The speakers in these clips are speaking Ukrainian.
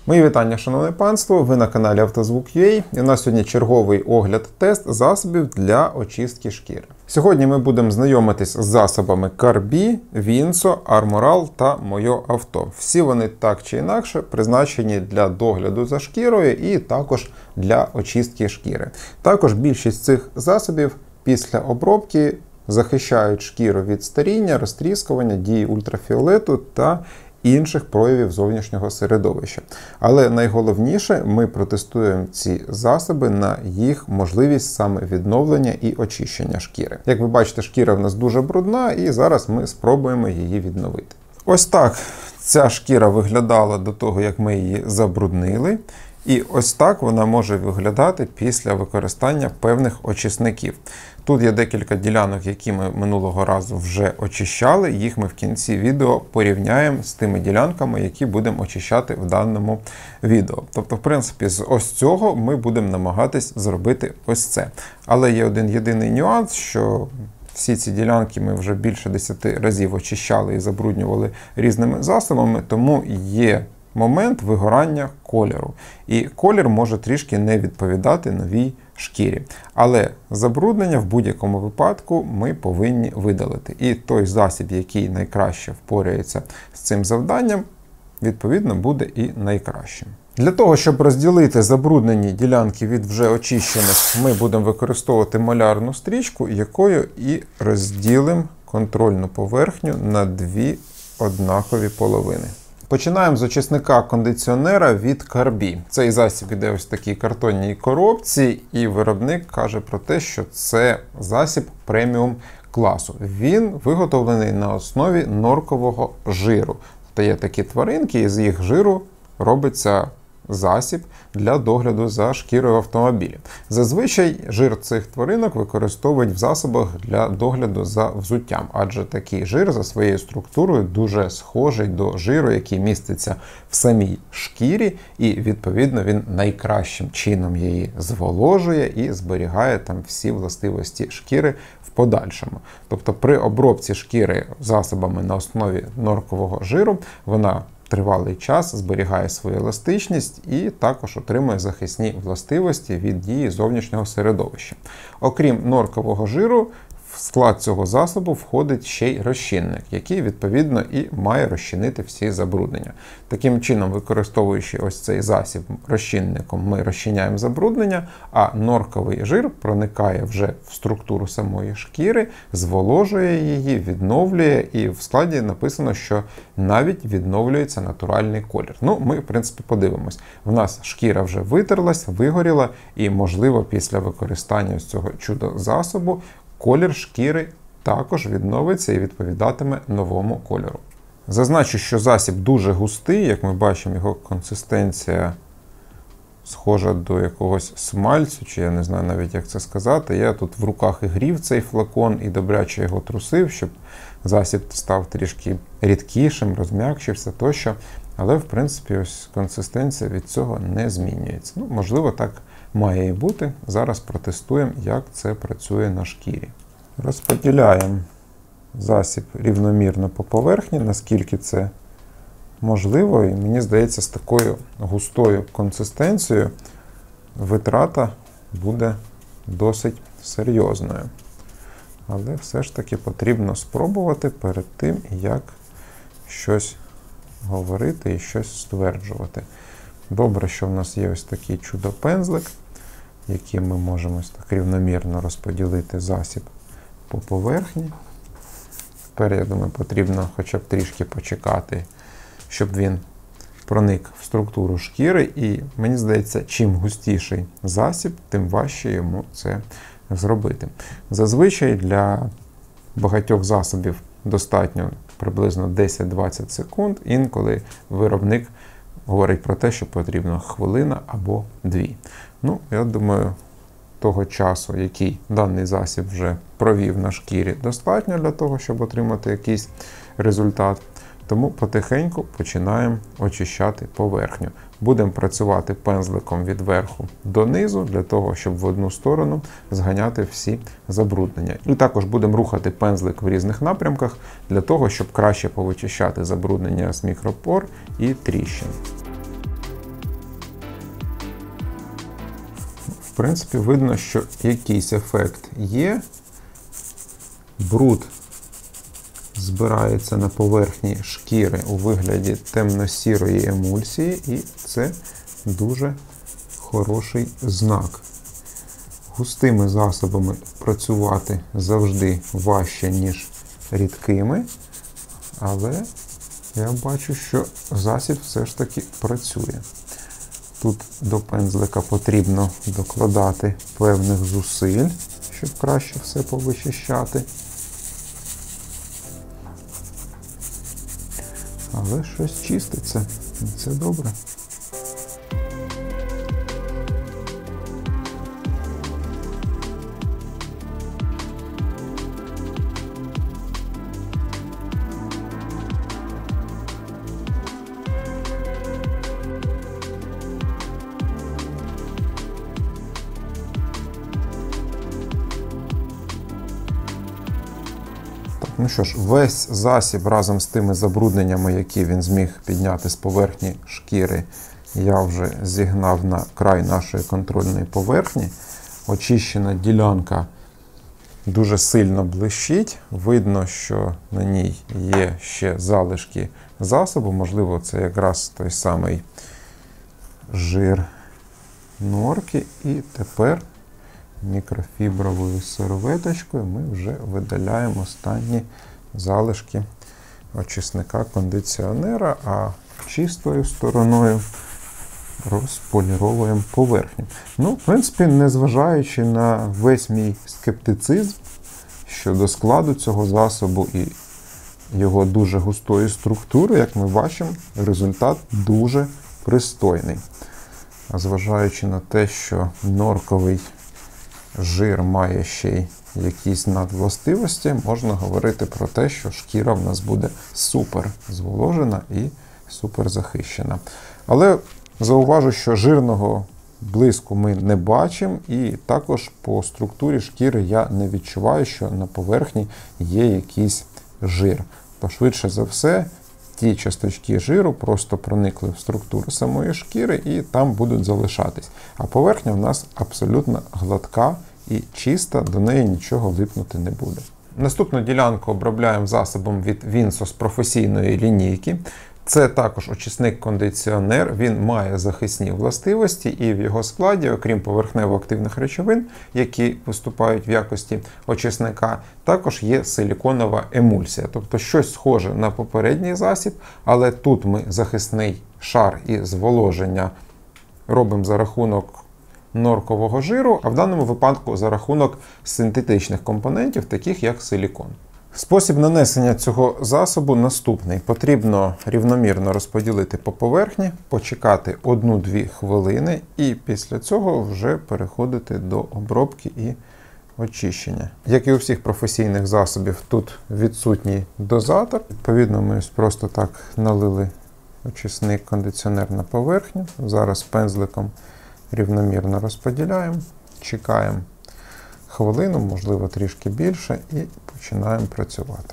Мої вітання, шановне панство, ви на каналі Автозвук.ua і у нас сьогодні черговий огляд-тест засобів для очистки шкіри. Сьогодні ми будемо знайомитись з засобами Карбі, Вінсо, Арморал та Моє Авто. Всі вони так чи інакше призначені для догляду за шкірою і також для очистки шкіри. Також більшість цих засобів після обробки захищають шкіру від старіння, розтріскування, дії ультрафіолету та інших проявів зовнішнього середовища. Але найголовніше, ми протестуємо ці засоби на їх можливість саме відновлення і очищення шкіри. Як ви бачите, шкіра в нас дуже брудна, і зараз ми спробуємо її відновити. Ось так ця шкіра виглядала до того, як ми її забруднили. І ось так вона може виглядати після використання певних очисників. Тут є декілька ділянок, які ми минулого разу вже очищали. Їх ми в кінці відео порівняємо з тими ділянками, які будемо очищати в даному відео. Тобто, в принципі, з ось цього ми будемо намагатись зробити ось це. Але є один єдиний нюанс, що всі ці ділянки ми вже більше 10 разів очищали і забруднювали різними засобами, тому є момент вигорання кольору. І колір може трішки не відповідати новій шкірі. Але забруднення в будь-якому випадку ми повинні видалити. І той засіб, який найкраще впорається з цим завданням, відповідно буде і найкращим. Для того, щоб розділити забруднені ділянки від вже очищених, ми будемо використовувати малярну стрічку, якою і розділимо контрольну поверхню на дві однакові половини. Починаємо з очисника кондиціонера від Карбі. Цей засіб іде ось в такій картонній коробці, і виробник каже про те, що це засіб преміум класу. Він виготовлений на основі норкового жиру. Тобто є такі тваринки, і з їх жиру робиться засіб для догляду за шкірою автомобіля. Зазвичай жир цих тваринок використовують в засобах для догляду за взуттям, адже такий жир за своєю структурою дуже схожий до жиру, який міститься в самій шкірі, і відповідно він найкращим чином її зволожує і зберігає там всі властивості шкіри в подальшому. Тобто при обробці шкіри засобами на основі норкового жиру вона тривалий час зберігає свою еластичність і також отримує захисні властивості від дії зовнішнього середовища. Окрім норкового жиру, в склад цього засобу входить ще й розчинник, який, відповідно, і має розчинити всі забруднення. Таким чином, використовуючи ось цей засіб розчинником, ми розчиняємо забруднення, а норковий жир проникає вже в структуру самої шкіри, зволожує її, відновлює, і в складі написано, що навіть відновлюється натуральний колір. Ну, ми, в принципі, подивимось. В нас шкіра вже витерлась, вигоріла, і, можливо, після використання ось цього чудо-засобу колір шкіри також відновиться і відповідатиме новому кольору. Зазначу, що засіб дуже густий, як ми бачимо, його консистенція схожа до якогось смальцю, чи я не знаю навіть, як це сказати. Я тут в руках і грів цей флакон, і добряче його трусив, щоб засіб став трішки рідкішим, розм'якшився тощо. Але, в принципі, ось консистенція від цього не змінюється. Ну, можливо, так має і бути. Зараз протестуємо, як це працює на шкірі. Розподіляємо засіб рівномірно по поверхні, наскільки це можливо. І мені здається, з такою густою консистенцією витрата буде досить серйозною. Але все ж таки потрібно спробувати перед тим, як щось говорити і щось стверджувати. Добре, що в нас є ось такий чудо-пензлик, яким ми можемо ось так рівномірно розподілити засіб по поверхні. Тепер, я думаю, потрібно хоча б трішки почекати, щоб він проник в структуру шкіри. І мені здається, чим густіший засіб, тим важче йому це зробити. Зазвичай для багатьох засобів достатньо приблизно 10-20 секунд, інколи виробник говорить про те, що потрібно хвилина або дві. Ну, я думаю, того часу, який даний засіб вже провів на шкірі, достатньо для того, щоб отримати якийсь результат. Тому потихеньку починаємо очищати поверхню. Будемо працювати пензликом від верху до низу, для того, щоб в одну сторону зганяти всі забруднення. І також будемо рухати пензлик в різних напрямках, для того, щоб краще повичищати забруднення з мікропор і тріщин. принципі, видно, що якийсь ефект є. Бруд збирається на поверхні шкіри у вигляді темно-сірої емульсії, і це дуже хороший знак. Густими засобами працювати завжди важче, ніж рідкими, але я бачу, що засіб все ж таки працює. Тут до пензлика потрібно докладати певних зусиль, щоб краще все повичищати. Але щось чиститься, і це добре. Ну що ж, весь засіб разом з тими забрудненнями, які він зміг підняти з поверхні шкіри, я вже зігнав на край нашої контрольної поверхні. Очищена ділянка дуже сильно блищить. Видно, що на ній є ще залишки засобу. Можливо, це якраз той самий жир норки. І тепер мікрофібровою серветочкою ми вже видаляємо останні залишки очисника кондиціонера, а чистою стороною розполіровуємо поверхню. Ну, в принципі, незважаючи на весь мій скептицизм щодо складу цього засобу і його дуже густої структури, як ми бачимо, результат дуже пристойний. А зважаючи на те, що норковий жир має ще й якісь надвластивості, можна говорити про те, що шкіра в нас буде супер зволожена і супер захищена. Але зауважу, що жирного блиску ми не бачимо, і також по структурі шкіри я не відчуваю, що на поверхні є якийсь жир. То швидше за все, ті часточки жиру просто проникли в структуру самої шкіри і там будуть залишатись. А поверхня в нас абсолютно гладка і чиста, до неї нічого липнути не буде. Наступну ділянку обробляємо засобом від Vinso з професійної лінійки. Це також очисник-кондиціонер, він має захисні властивості, і в його складі, окрім поверхнево-активних речовин, які виступають в якості очисника, також є силіконова емульсія. Тобто щось схоже на попередній засіб, але тут ми захисний шар і зволоження робимо за рахунок норкового жиру, а в даному випадку за рахунок синтетичних компонентів, таких як силікон. Спосіб нанесення цього засобу наступний. Потрібно рівномірно розподілити по поверхні, почекати 1-2 хвилини і після цього вже переходити до обробки і очищення. Як і у всіх професійних засобів, тут відсутній дозатор. Відповідно, ми просто так налили очисник кондиціонер на поверхню. Зараз пензликом рівномірно розподіляємо, чекаємо хвилину, можливо трішки більше, і починаємо працювати.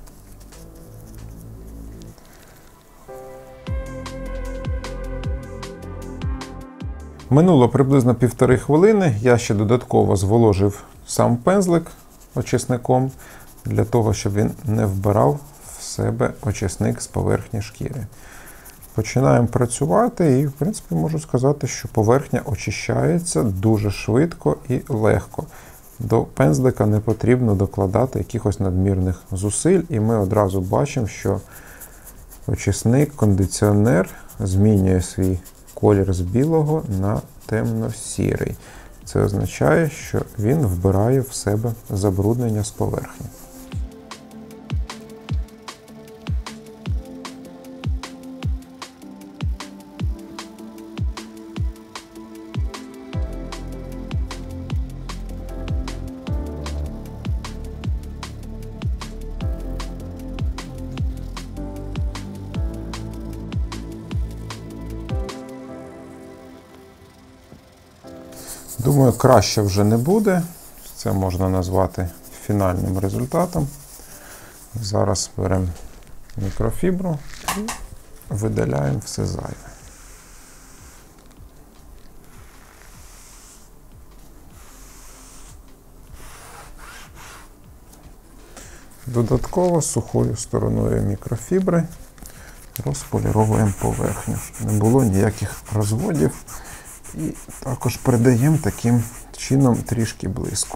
Минуло приблизно 1,5 хвилини, я ще додатково зволожив сам пензлик очисником, для того, щоб він не вбирав в себе очисник з поверхні шкіри. Починаємо працювати і, в принципі, можу сказати, що поверхня очищається дуже швидко і легко. До пензлика не потрібно докладати якихось надмірних зусиль, і ми одразу бачимо, що очисник, кондиціонер змінює свій колір з білого на темно-сірий. Це означає, що він вбирає в себе забруднення з поверхні. Думаю, краще вже не буде. Це можна назвати фінальним результатом. Зараз беремо мікрофібру і видаляємо все зайве. додатково сухою стороною мікрофібри розполіровуємо поверхню. Не було ніяких розводів. І також придаємо таким чином трішки блиску.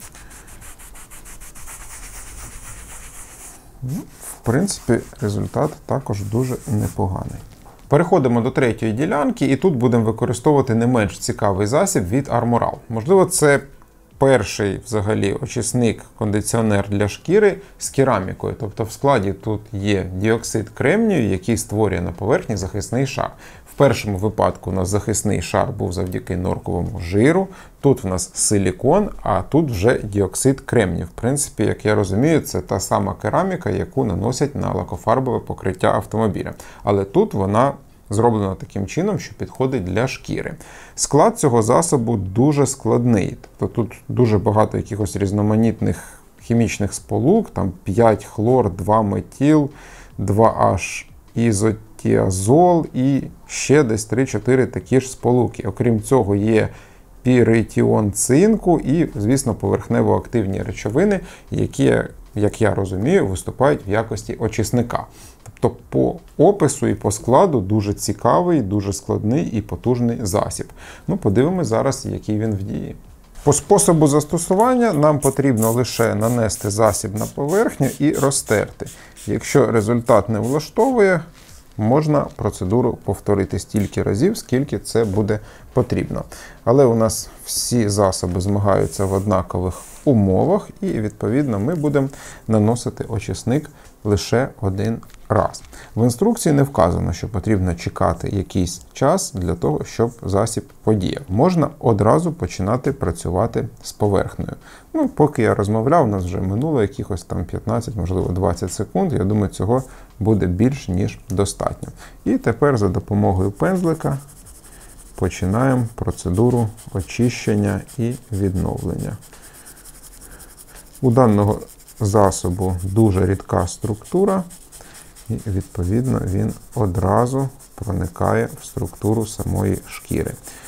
В принципі, результат також дуже непоганий. Переходимо до третьої ділянки, і тут будемо використовувати не менш цікавий засіб від Armoral. Можливо, це перший взагалі очисник-кондиціонер для шкіри з керамікою. Тобто в складі тут є діоксид кремнію, який створює на поверхні захисний шар. В першому випадку у нас захисний шар був завдяки норковому жиру, тут в нас силікон, а тут вже діоксид кремнію. В принципі, як я розумію, це та сама кераміка, яку наносять на лакофарбове покриття автомобіля. Але тут вона зроблена таким чином, що підходить для шкіри. Склад цього засобу дуже складний. Тобто тут дуже багато якихось різноманітних хімічних сполук, там 5 хлор, 2 метіл, 2H ізотіазол і ще десь 3-4 такі ж сполуки. Окрім цього є піритіон цинку і, звісно, поверхнево-активні речовини, які, як я розумію, виступають в якості очисника. Тобто по опису і по складу дуже цікавий, дуже складний і потужний засіб. Ну, подивимось зараз, який він в дії. По способу застосування нам потрібно лише нанести засіб на поверхню і розтерти. Якщо результат не влаштовує, можна процедуру повторити стільки разів, скільки це буде потрібно. Але у нас всі засоби змагаються в однакових умовах і, відповідно, ми будемо наносити очисник лише один раз. В інструкції не вказано, що потрібно чекати якийсь час для того, щоб засіб подіяв. Можна одразу починати працювати з поверхнею. Ну, поки я розмовляв, у нас вже минуло якихось там 15, можливо 20 секунд. Я думаю, цього буде більш ніж достатньо. І тепер за допомогою пензлика починаємо процедуру очищення і відновлення. У даного засобу дуже рідка структура, і, відповідно, він одразу проникає в структуру самої шкіри.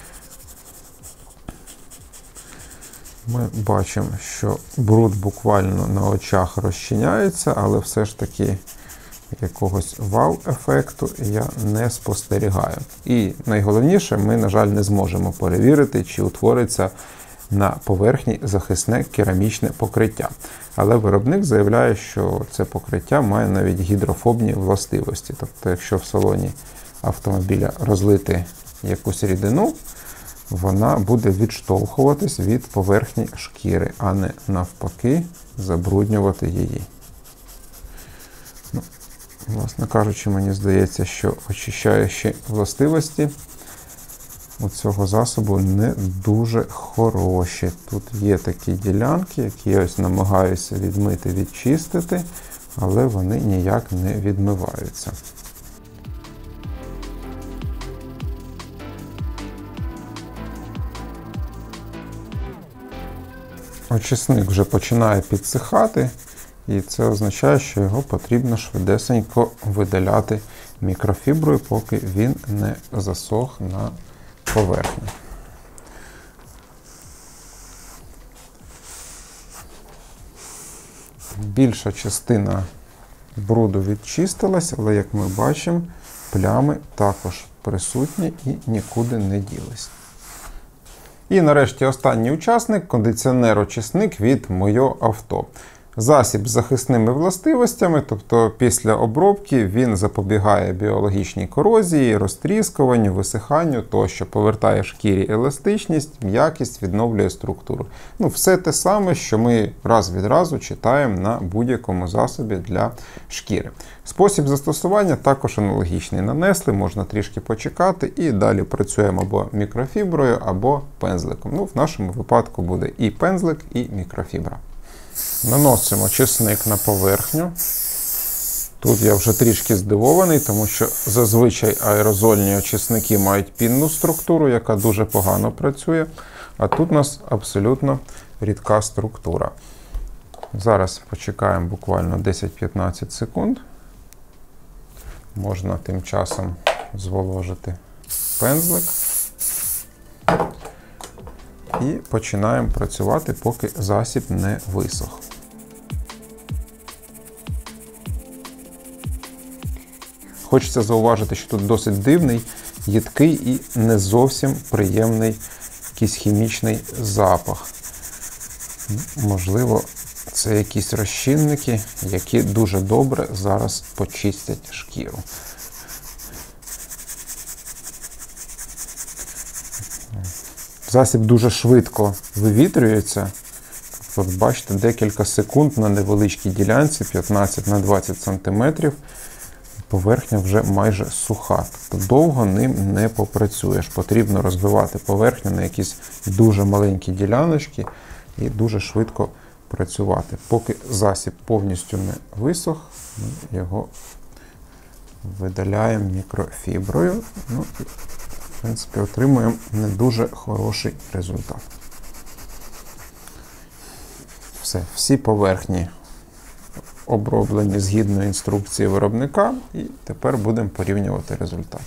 Ми бачимо, що бруд буквально на очах розчиняється, але все ж таки якогось вау-ефекту я не спостерігаю. І найголовніше, ми, на жаль, не зможемо перевірити, чи утвориться на поверхні захисне керамічне покриття. Але виробник заявляє, що це покриття має навіть гідрофобні властивості. Тобто, якщо в салоні автомобіля розлити якусь рідину, вона буде відштовхуватись від поверхні шкіри, а не навпаки забруднювати її. Ну, власне кажучи, мені здається, що очищаючі властивості у цього засобу не дуже хороші. Тут є такі ділянки, які я ось намагаюся відмити, відчистити, але вони ніяк не відмиваються. Очисник вже починає підсихати, і це означає, що його потрібно швидесенько видаляти мікрофіброю, поки він не засох на поверхні. Більша частина бруду відчистилась, але, як ми бачимо, плями також присутні і нікуди не ділись. І нарешті останній учасник – кондиціонер-очисник від Moyo Авто. Засіб з захисними властивостями, тобто після обробки він запобігає біологічній корозії, розтріскуванню, висиханню тощо, повертає шкірі еластичність, м'якість, відновлює структуру. Ну, все те саме, що ми раз від разу читаємо на будь-якому засобі для шкіри. Спосіб застосування також аналогічний. Нанесли, можна трішки почекати і далі працюємо або мікрофіброю, або пензликом. Ну, в нашому випадку буде і пензлик, і мікрофібра. Наносимо очисник на поверхню. Тут я вже трішки здивований, тому що зазвичай аерозольні очисники мають пінну структуру, яка дуже погано працює, а тут у нас абсолютно рідка структура. Зараз почекаємо буквально 10-15 секунд. Можна тим часом зволожити пензлик. І починаємо працювати, поки засіб не висох. Хочеться зауважити, що тут досить дивний, їдкий і не зовсім приємний якийсь хімічний запах. Можливо, це якісь розчинники, які дуже добре зараз почистять шкіру. Засіб дуже швидко вивітрюється. От бачите, декілька секунд на невеличкій ділянці, 15 на 20 см. Поверхня вже майже суха. Тобто довго ним не попрацюєш. Потрібно розбивати поверхню на якісь дуже маленькі діляночки і дуже швидко працювати. Поки засіб повністю не висох, ми його видаляємо мікрофіброю. Ну, і, в принципі, отримуємо не дуже хороший результат. Все, всі поверхні оброблені згідно інструкції виробника, і тепер будемо порівнювати результати.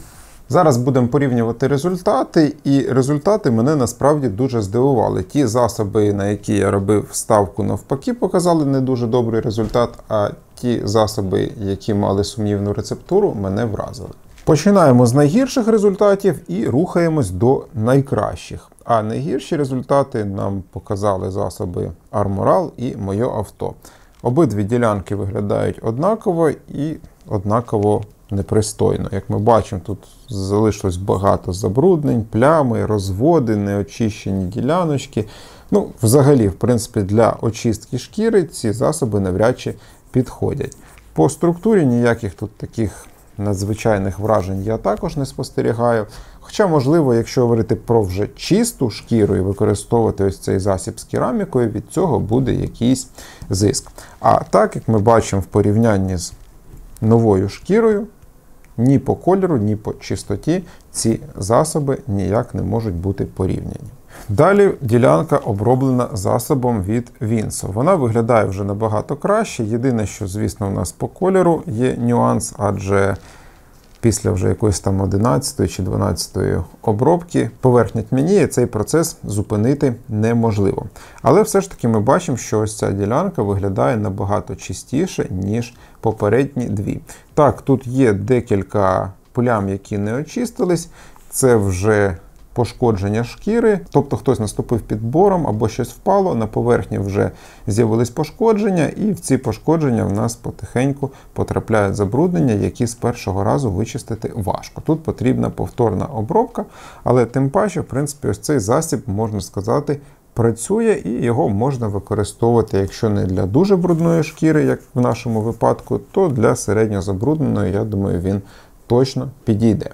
Зараз будемо порівнювати результати, і результати мене насправді дуже здивували. Ті засоби, на які я робив ставку, навпаки, показали не дуже добрий результат, а ті засоби, які мали сумнівну рецептуру, мене вразили. Починаємо з найгірших результатів і рухаємось до найкращих. А найгірші результати нам показали засоби Armoral і Моє авто. Обидві ділянки виглядають однаково і однаково непристойно. Як ми бачимо, тут залишилось багато забруднень, плями, розводи, неочищені діляночки. Ну, взагалі, в принципі, для очистки шкіри ці засоби навряд чи підходять. По структурі ніяких тут таких надзвичайних вражень я також не спостерігаю. Хоча, можливо, якщо говорити про вже чисту шкіру і використовувати ось цей засіб з керамікою, від цього буде якийсь зиск. А так, як ми бачимо в порівнянні з новою шкірою, ні по кольору, ні по чистоті ці засоби ніяк не можуть бути порівняні. Далі ділянка оброблена засобом від Vinso. Вона виглядає вже набагато краще. Єдине, що, звісно, у нас по кольору є нюанс, адже після вже якоїсь там 11 чи 12 обробки поверхня тьмяніє, цей процес зупинити неможливо. Але все ж таки ми бачимо, що ось ця ділянка виглядає набагато чистіше, ніж попередні дві. Так, тут є декілька плям, які не очистились. Це вже пошкодження шкіри, тобто хтось наступив під бором або щось впало, на поверхні вже з'явились пошкодження, і в ці пошкодження в нас потихеньку потрапляють забруднення, які з першого разу вичистити важко. Тут потрібна повторна обробка, але тим паче, в принципі, ось цей засіб, можна сказати, працює і його можна використовувати, якщо не для дуже брудної шкіри, як в нашому випадку, то для середньо забрудненої, я думаю, він точно підійде.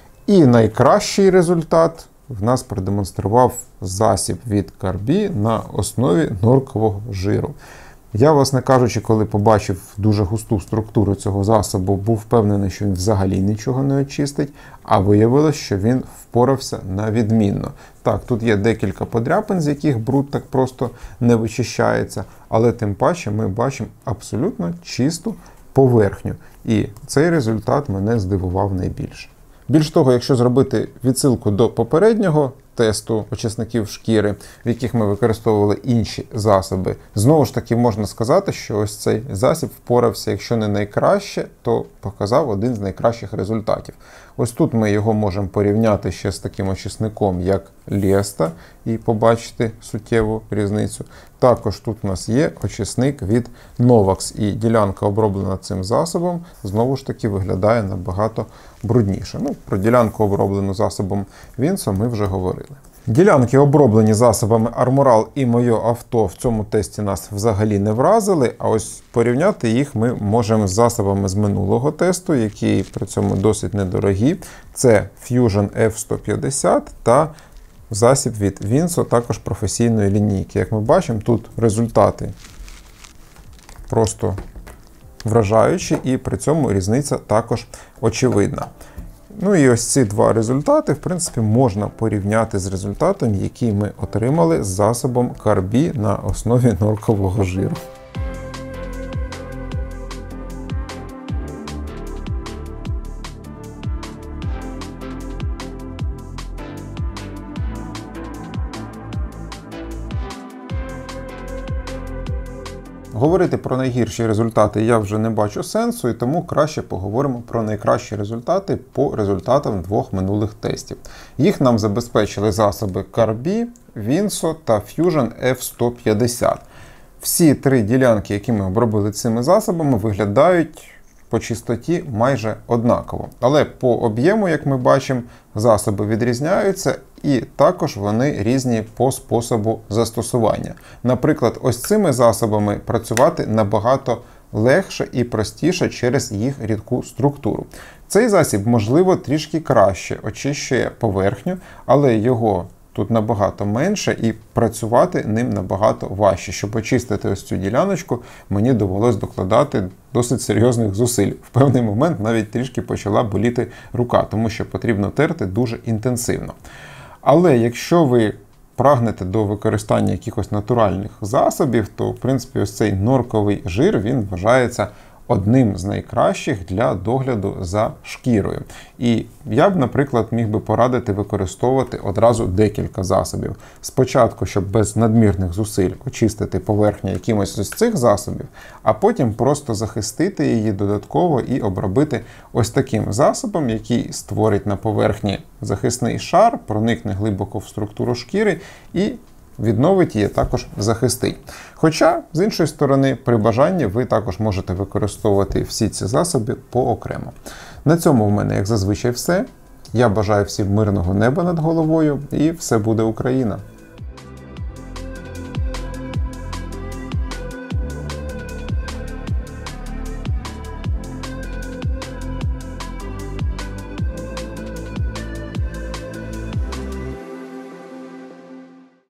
І найкращий результат в нас продемонстрував засіб від Carbie на основі норкового жиру. Я, власне кажучи, коли побачив дуже густу структуру цього засобу, був впевнений, що він взагалі нічого не очистить, а виявилось, що він впорався на відмінно. Так, тут є декілька подряпин, з яких бруд так просто не вичищається, але тим паче ми бачимо абсолютно чисту поверхню. І цей результат мене здивував найбільше. Більш того, якщо зробити відсилку до попереднього тесту очисників шкіри, в яких ми використовували інші засоби, знову ж таки можна сказати, що ось цей засіб впорався, якщо не найкраще, то показав один з найкращих результатів. Ось тут ми його можемо порівняти ще з таким очисником, як Леста, і побачити суттєву різницю. Також тут у нас є очисник від Novax, і ділянка, оброблена цим засобом, знову ж таки виглядає набагато брудніше. Ну, про ділянку, оброблену засобом Vinso, ми вже говорили. Ділянки, оброблені засобами Armoral і Моє авто, в цьому тесті нас взагалі не вразили, а ось порівняти їх ми можемо з засобами з минулого тесту, які при цьому досить недорогі. Це Fusion F150 та засіб від Vinso, також професійної лінійки. Як ми бачимо, тут результати просто вражаючі, і при цьому різниця також очевидна. Ну і ось ці два результати, в принципі, можна порівняти з результатом, який ми отримали з засобом Carbie на основі норкового жиру. Говорити про найгірші результати я вже не бачу сенсу, і тому краще поговоримо про найкращі результати по результатам двох минулих тестів. Їх нам забезпечили засоби CarB, Vinso та Fusion F150. Всі три ділянки, які ми обробили цими засобами, виглядають по чистоті майже однаково. Але по об'єму, як ми бачимо, засоби відрізняються, і також вони різні по способу застосування. Наприклад, ось цими засобами працювати набагато легше і простіше через їх рідку структуру. Цей засіб, можливо, трішки краще очищує поверхню, але його тут набагато менше і працювати ним набагато важче. Щоб очистити ось цю діляночку, мені довелось докладати досить серйозних зусиль. В певний момент навіть трішки почала боліти рука, тому що потрібно терти дуже інтенсивно. Але якщо ви прагнете до використання якихось натуральних засобів, то, в принципі, ось цей норковий жир, він вважається одним з найкращих для догляду за шкірою. І я б, наприклад, міг би порадити використовувати одразу декілька засобів. Спочатку, щоб без надмірних зусиль очистити поверхню якимось з цих засобів, а потім просто захистити її додатково і обробити ось таким засобом, який створить на поверхні захисний шар, проникне глибоко в структуру шкіри і відновить її, також захистить. Хоча, з іншої сторони, при бажанні ви також можете використовувати всі ці засоби поокремо. На цьому в мене, як зазвичай, все. Я бажаю всім мирного неба над головою, і все буде Україна!